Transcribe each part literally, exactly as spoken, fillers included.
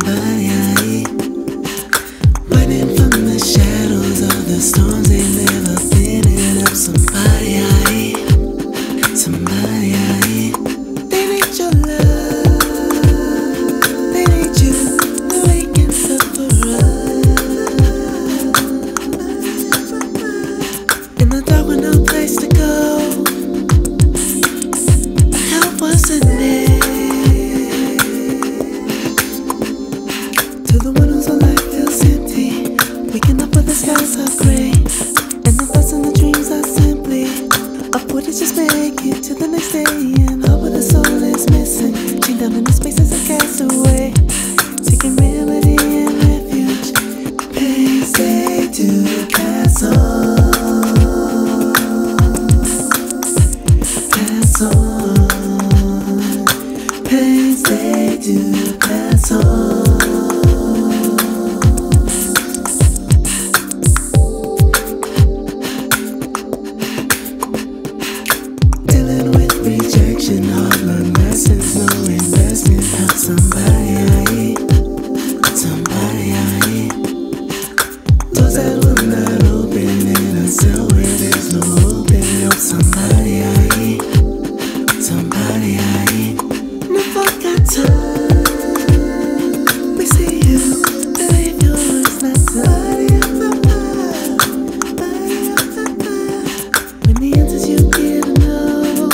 somebody I eat. Running from the shadows of the storms they never been in. I'm somebody I eat. Somebody I eat. They need your love. They need you to wake and suffer in the dark with no place to go. Help wasn't there. To the one whose whole life feels empty, waking up with the skies are gray, and the thoughts and the dreams are simply of what it just make it to the next day. And all but the soul is missing, chained down in the spaces of castaway, seeking remedy and refuge. Pains they do pass on, pass on. Pains they do pass on. Rejection, hard learned lessons, no investment. Help somebody I eat, somebody I eat. Doors that will not open in a cell where there's no open. Help somebody I eat, somebody I eat. Never got time. We see you, believe your words, not somebody of the past. When the answers you get enough.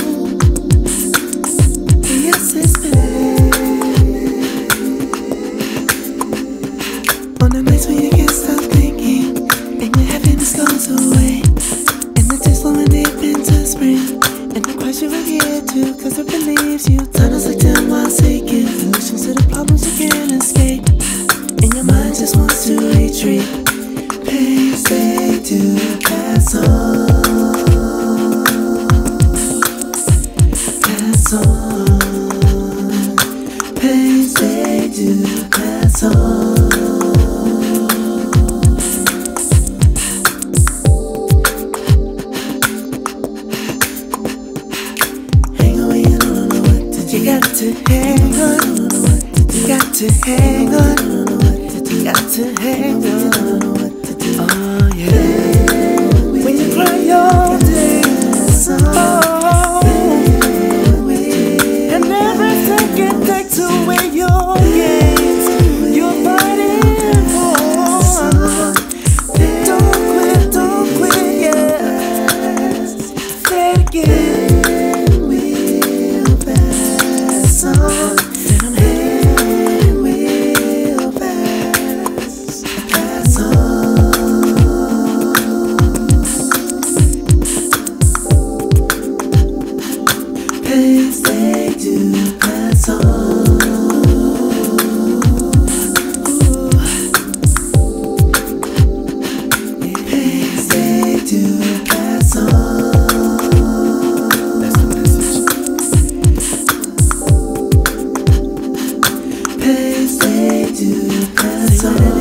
On the nights when you can't stop thinking, and your happiness goes away, and the tears flowing deep into spring, and the cries you adhere to, cause it believes you. Tunnels like them while seeking solutions to the problems you can't escape, and your mind just wants to retreat. Pains they do pass on, pass on. Pains they do pass on. You got to hang on, you got to hang on, you got to hang on. Oh yeah, when you cry your days, oh, and every second takes away your gains, you're fighting for. Don't quit, don't quit, yeah. Say it again. Then I'm heading real fast, pass on. Pains they do pass on. Pains they do pass on. Pains they do pass on.